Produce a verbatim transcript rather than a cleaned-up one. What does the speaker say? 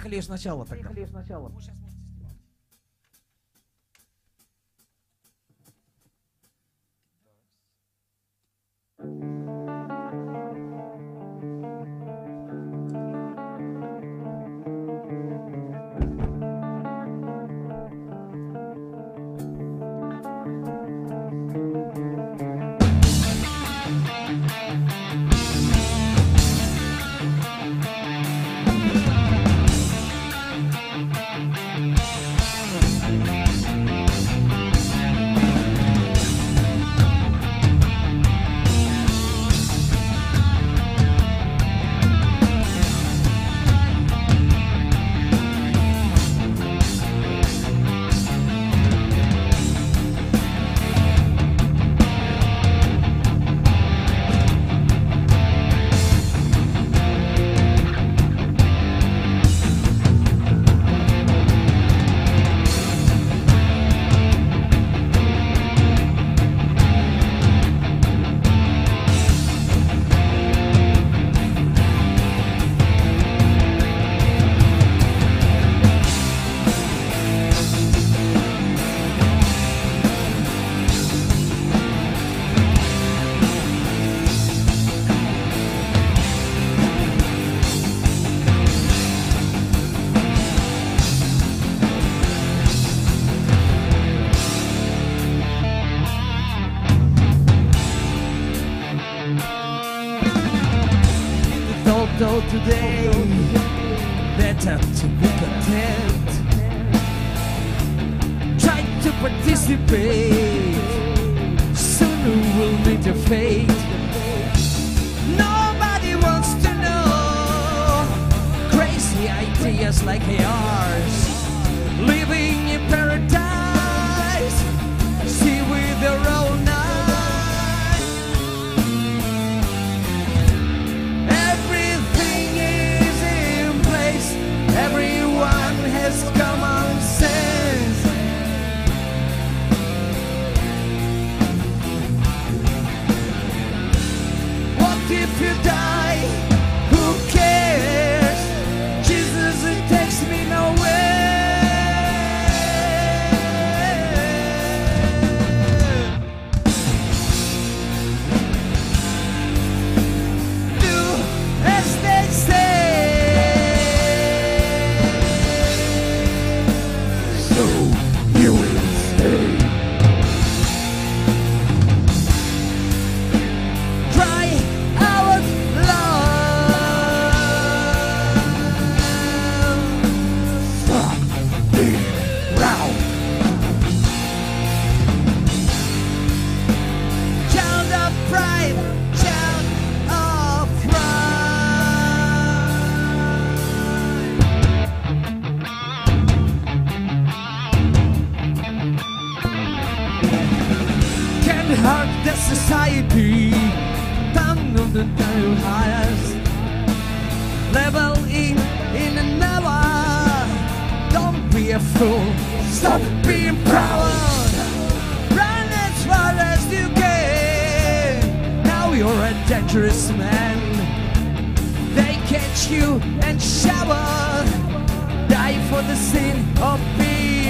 Поехали сначала тогда. Though today better to be content, try to participate, soon we'll meet your fate. Nobody wants to know crazy ideas like yours, living in paradise, see with your own eyes. Everyone has common sense. What if you die? Who cares? Jesus, it takes me nowhere. Do as they say. Society, down of the highest level in in an hour. Don't be a fool, stop being proud. Run as far as you can. Now you're a dangerous man. They catch you and shower. Die for the sin of being